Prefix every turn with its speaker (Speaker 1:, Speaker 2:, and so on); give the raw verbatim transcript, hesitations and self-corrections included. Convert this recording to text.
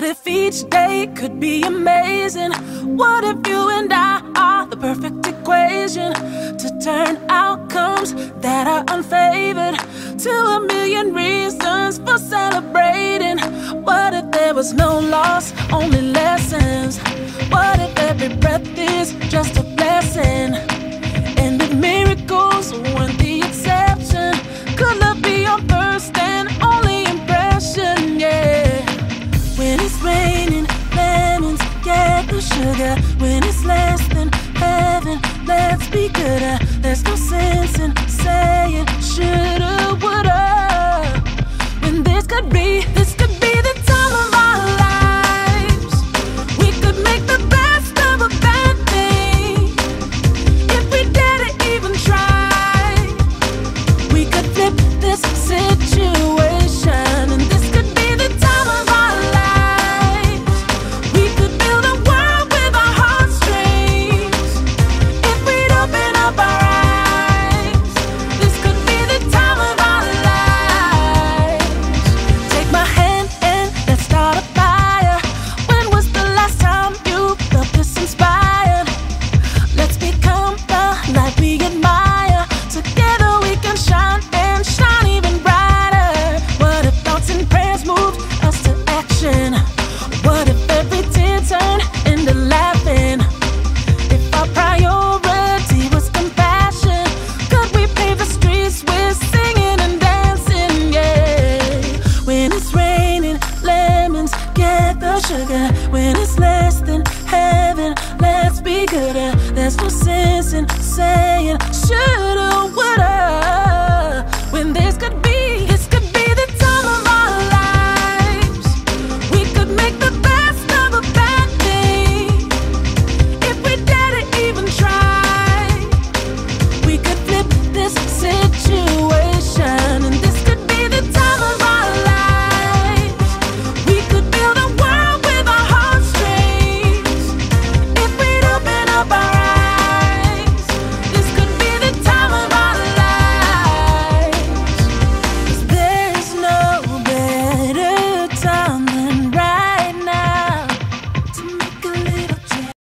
Speaker 1: What if each day could be amazing? What if you and I are the perfect equation to turn outcomes that are unfavored to a million reasons for celebrating? What if there was no loss, only lessons? What if every breath is just a blessing? And if miracles weren't the exception, could love be your first and only impression? Yeah. When it's raining, lemons get the sugar. When it's less than heaven, let's be gooder. There's no sense in saying shoulda, woulda, when this could be, this could be the time of our lives. We could make the best of a bad thing. If we didn't even try, we could flip this situation, and this could be the time of our lives. We could build a world with our heartstrings if we'd open up our eyes. This could be the time of our lives. Take my hand and let's start a fire. When was the last time you felt this inspired? Let's become the light we admire. Together we can shine and shine even brighter. What if thoughts and prayers moved us to action? What if every tear turned into laughing? If our priority was compassion, could we pave the streets with singing and dancing? Yeah. When it's raining, lemons get the sugar. When it's less than heaven, let's be gooder. There's no sense in saying shoulda, woulda, when this could be, this could be the time of our lives. We could make the